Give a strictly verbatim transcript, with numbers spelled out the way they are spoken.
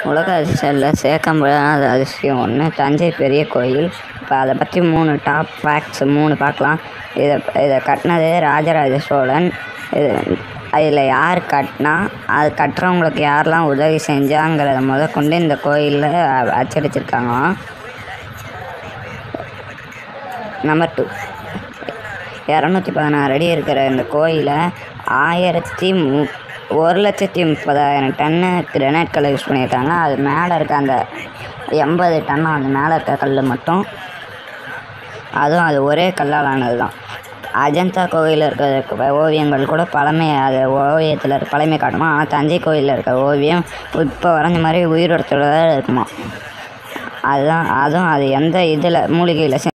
உலக அதிசயத்தில் சேர்க்க முடியாத அதிசயம் ஒன்று தஞ்சை பெரிய கோயில். இப்போ அதை பற்றி மூணு டாப் ஃபேக்ட்ஸ் மூணு பார்க்கலாம். இதை இதை கட்டினது ராஜராஜ சோழன். இது அதில் யார் கட்டினா, அது கட்டுறவங்களுக்கு யாரெல்லாம் உதவி செஞ்சாங்கிறத முதற்கொண்டு இந்த கோயிலில் அச்சடிச்சிருக்காங்களாம். நம்பர் டூ, இரநூத்தி பதினாறு அடி இருக்கிற இந்த கோயிலை ஆயிரத்தி மு ஒரு லட்சத்தி முப்பதாயிரம் டன்னு கிரானைட் கல் யூஸ் பண்ணியிருக்காங்க. அது மேலே இருக்க அந்த எண்பது டன்னு அது மேலே இருக்க கல் மட்டும், அதுவும் அது ஒரே கல்லால் ஆனது தான். அஜந்தா கோயிலில் இருக்கிற ஓவியங்கள் கூட பழமை, அது ஓவியத்தில் இருக்க பழமை காட்டுமா. ஆனால் தஞ்சை கோயிலில் இருக்க ஓவியம் இப்போ வரைஞ்ச மாதிரி உயிரோட்டத்தோட இருக்குமா. அதுதான் அதுவும் அது எந்த இதில் மூலிகையில்